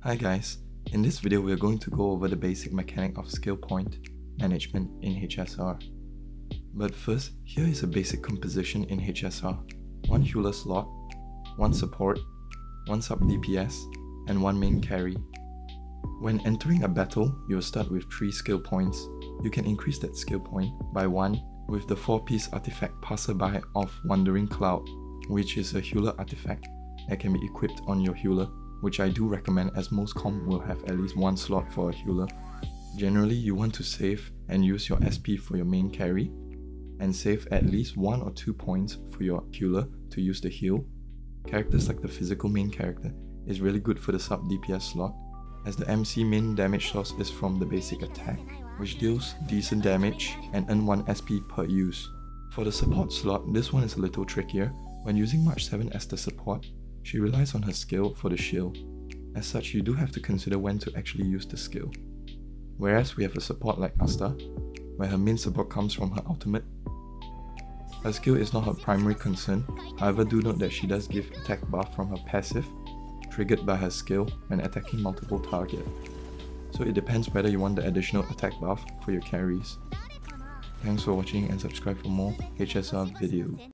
Hi guys, in this video we are going to go over the basic mechanic of skill point management in HSR. But first, here is a basic composition in HSR. One healer slot, one support, one sub DPS, and one main carry. When entering a battle, you will start with 3 skill points. You can increase that skill point by 1 with the 4-piece artifact Passerby of Wandering Cloud, which is a healer artifact that can be equipped on your healer, which I do recommend as most comp will have at least 1 slot for a healer. Generally, you want to save and use your SP for your main carry, and save at least 1 or 2 points for your healer to use the heal. Characters like the physical main character is really good for the sub DPS slot, as the MC main damage source is from the basic attack, which deals decent damage and earn 1 SP per use. For the support slot, this one is a little trickier. When using March 7 as the support, she relies on her skill for the shield. As such, you do have to consider when to actually use the skill. Whereas we have a support like Asta, where her main support comes from her ultimate. Her skill is not her primary concern, however do note that she does give attack buff from her passive, triggered by her skill when attacking multiple targets. So it depends whether you want the additional attack buff for your carries. Thanks for watching and subscribe for more HSR videos.